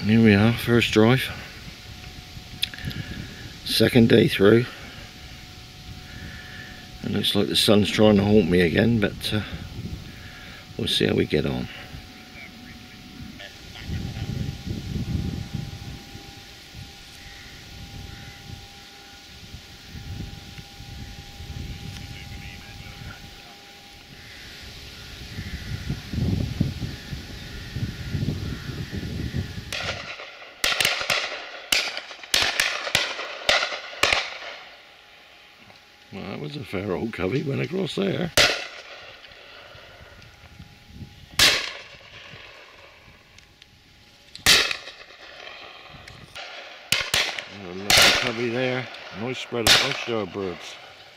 Here we are, first drive. Second day through. It looks like the sun's trying to haunt me again, but we'll see how we get on. Well, that was a fair old covey, went across there. A lovely covey there. Nice spread of nice show of birds.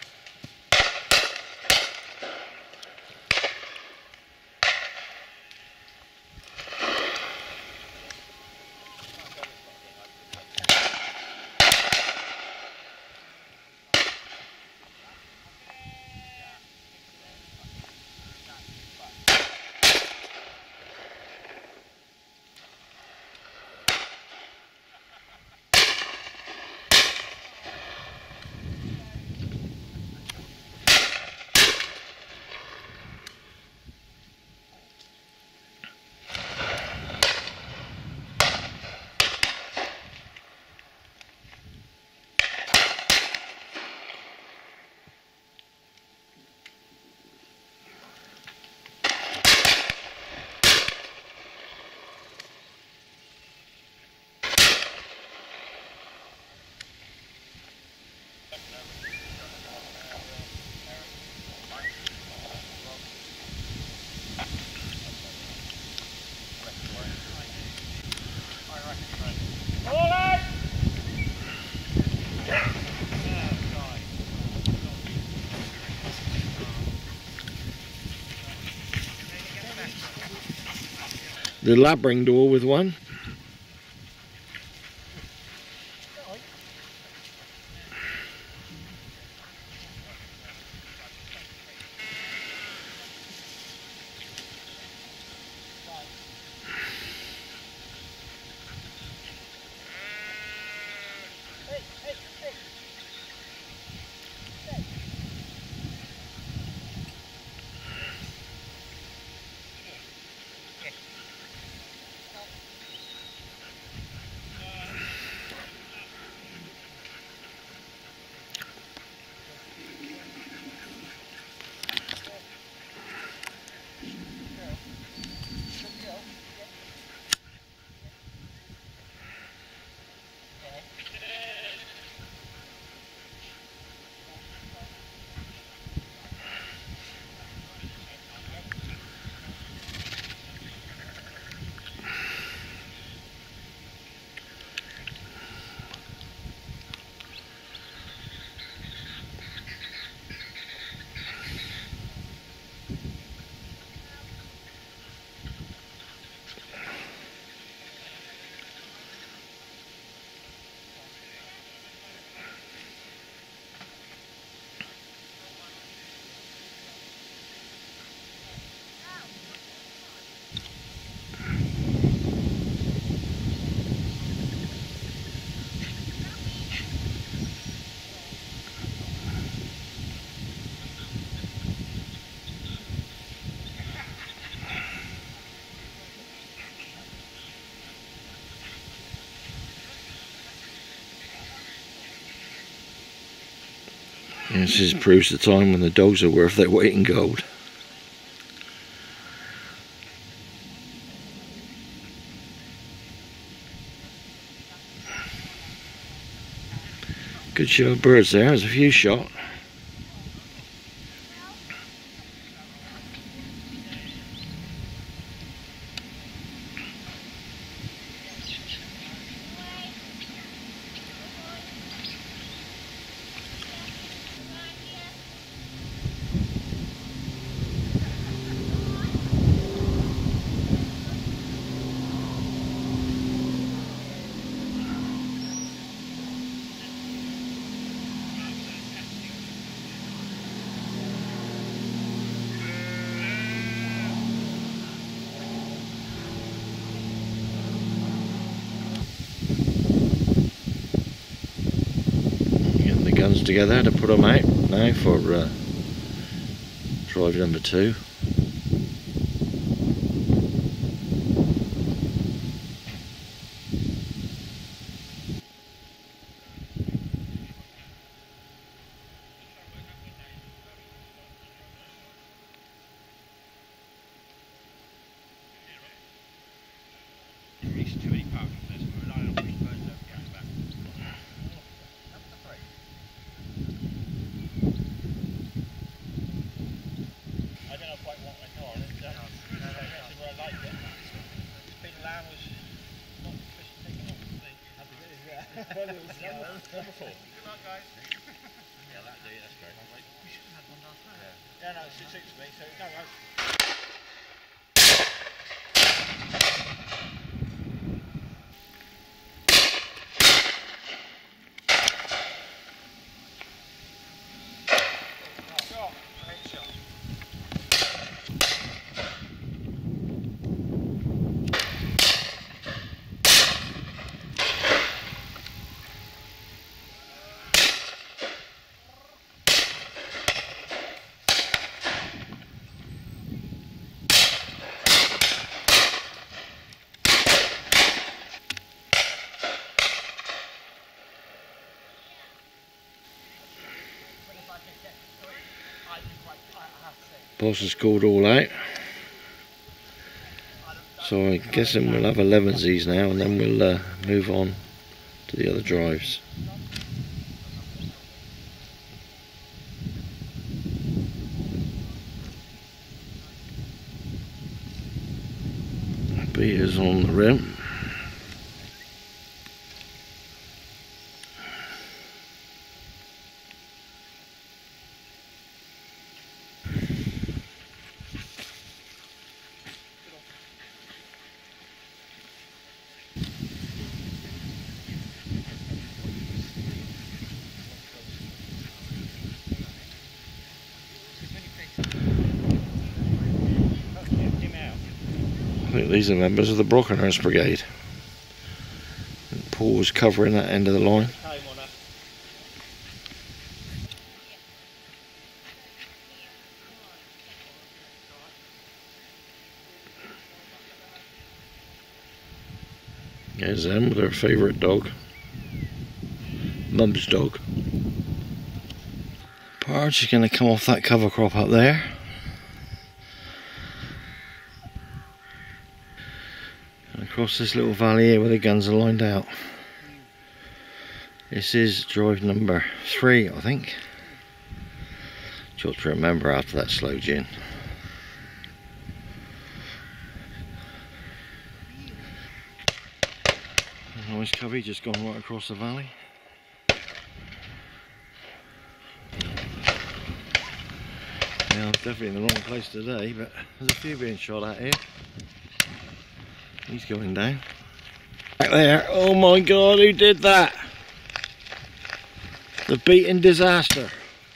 The labring door with one. This is proves the time when the dogs are worth their weight in gold. Good show of birds there, there's a few shot. together to put them out now for drive number 2. Yeah, no, it suits me, so go, guys. Boss has called all out, so I'm guessing we'll have 11s now, and then we'll move on to the other drives. Beaters on the rim. I think these are members of the Brockenhurst Brigade. And Paul was covering that end of the line. There's them with their favourite dog, Mum's dog. Partridge is going to come off that cover crop up there. And across this little valley here where the guns are lined out. This is drive number 3, I think. Got to remember after that slow gin. Nice covey just gone right across the valley. Now I'm definitely in the wrong place today, but there's a few being shot at here. He's going down. Back there, oh my god, who did that? The beating disaster.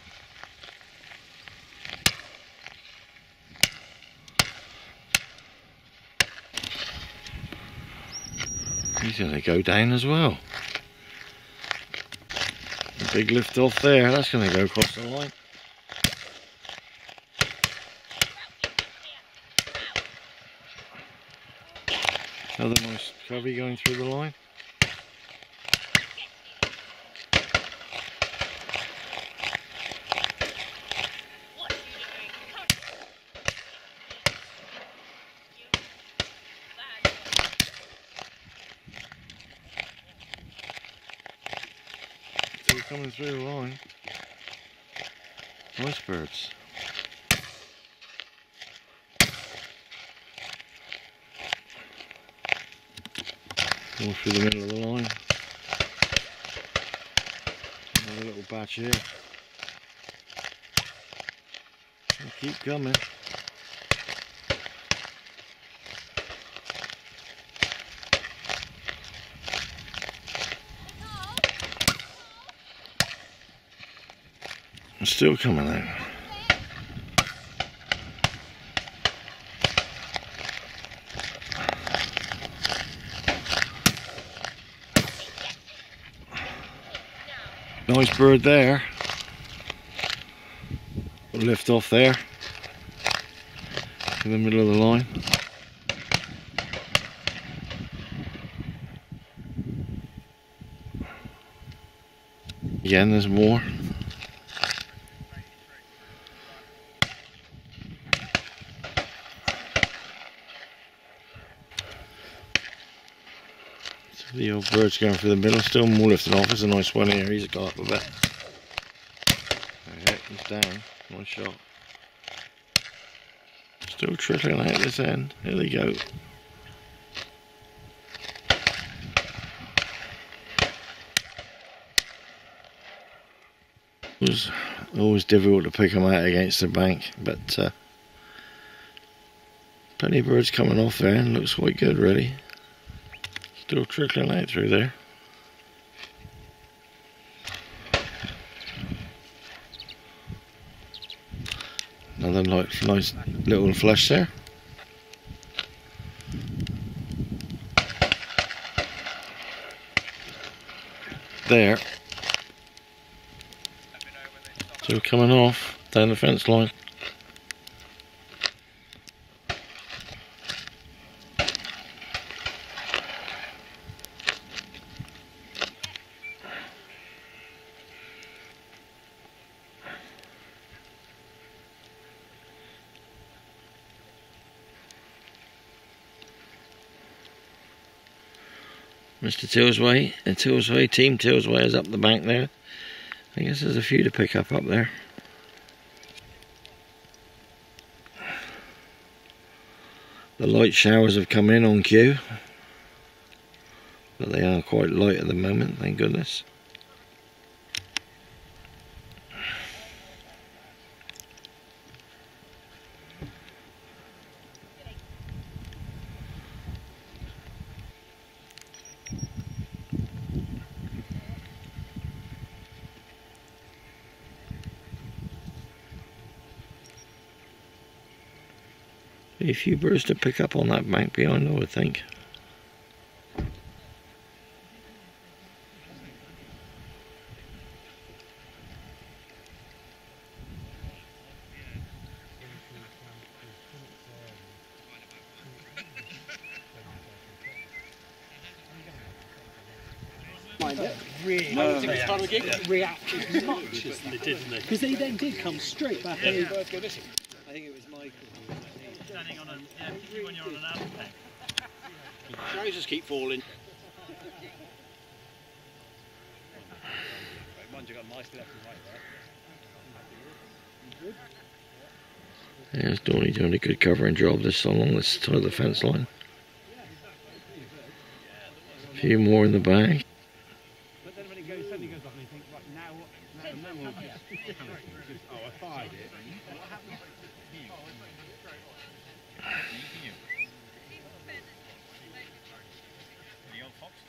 He's going to go down as well. A big lift off there, that's going to go across the line. Another nice covey going through the line. Still coming through the line. Nice birds. Going through the middle of the line. Another little batch here. They'll keep coming. They're still coming out. Nice bird there. We'll lift off there in the middle of the line. Again, there's more. So the old bird's going through the middle, still more lifting off. There's a nice one here, he's got up a bit. Okay, he's down, nice shot. Still trickling out this end, here they go. It was always difficult to pick them out against the bank, but plenty of birds coming off there and looks quite good really. Still trickling out through there. Another nice little flush there. There. So coming off down the fence line. Mr. Tillsway and Tillsway, Team Tillsway is up the bank there. I guess there's a few to pick up there. The light showers have come in on cue, but they are quite light at the moment, thank goodness. A few birds to pick up on that bank behind, I would think. Really reacted as much as they did, because they then did come straight back in. I think it was Michael. Standing on when you're on an animal tank. Trousers keep falling. There's Donnie doing a good covering job this along this side of the fence line. A few more in the bag. But then when it goes, suddenly goes off and you think, right, now what? Oh, I fired it. What happened? The old fox.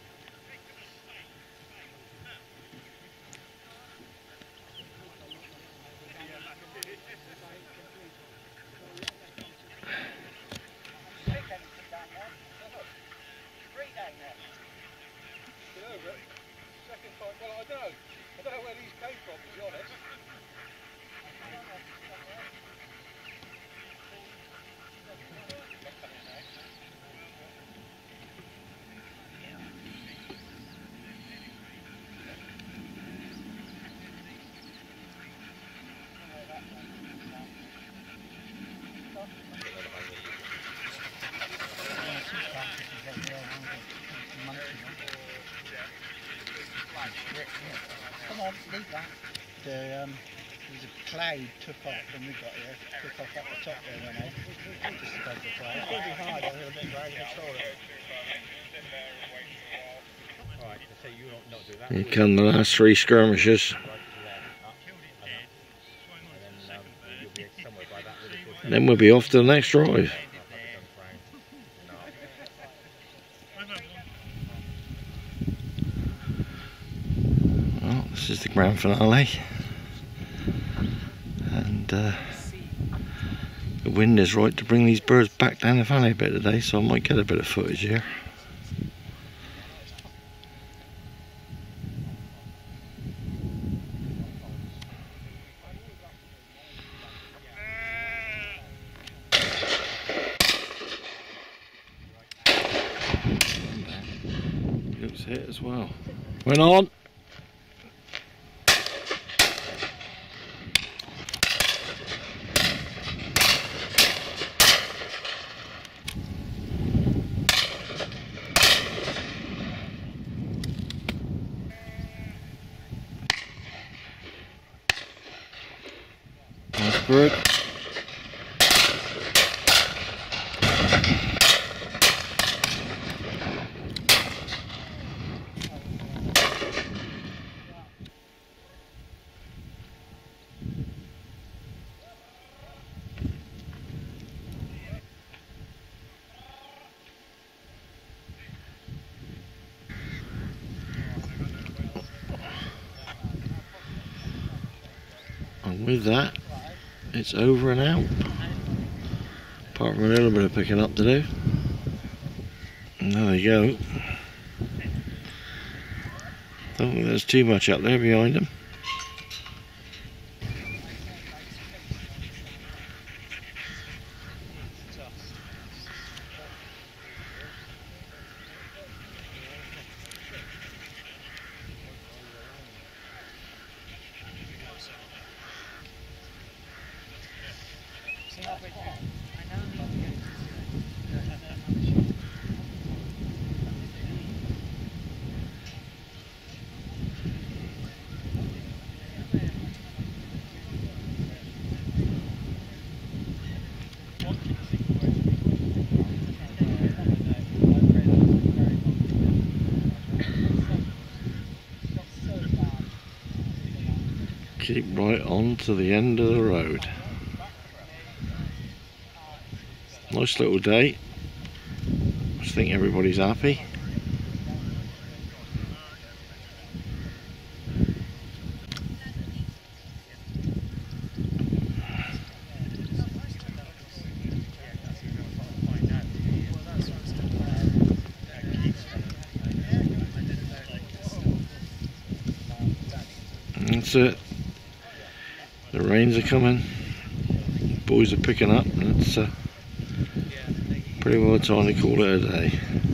Well, I don't know where these came from, to be honest. Come on, leave that. There's a cloud took off when we got here. Took off at the top there, went out. Just above the cloud. It's going to be hard. I'm a bit very control it. Alright, so you not do that. Here come the last three skirmishes. And then we'll be off to the next drive. Well, this is the grand finale. And the wind is right to bring these birds back down the valley a bit today, so I might get a bit of footage here. hit as well. Went on. Nice bird. And with that, it's over and out. Apart from a little bit of picking up to do. And there they go. Don't think there's too much up there behind them. Keep right on to the end of the road. Nice little day. I think everybody's happy. That's it. The rains are coming. Boys are picking up, and it's pretty well time to call it a day.